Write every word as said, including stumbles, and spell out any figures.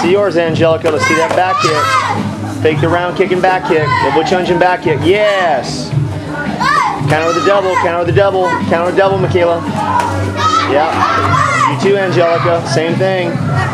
see yours, Angelica. Let's see that back kick. Fake the round kick and back kick. Double chunge and back kick. Yes. Counter with a double. Counter with a double. Counter with a double, Michaela. Yeah. You too, Angelica. Same thing.